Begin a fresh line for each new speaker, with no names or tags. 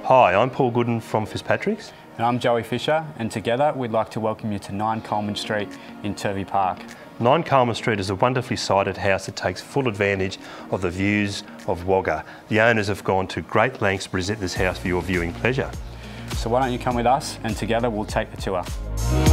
Hi, I'm Paul Gooden from Fitzpatricks.
And I'm Joey Fisher, and together we'd like to welcome you to 9 Coleman Street in Turvey Park.
9 Coleman Street is a wonderfully sited house that takes full advantage of the views of Wagga. The owners have gone to great lengths to present this house for your viewing pleasure.
So why don't you come with us and together we'll take the tour.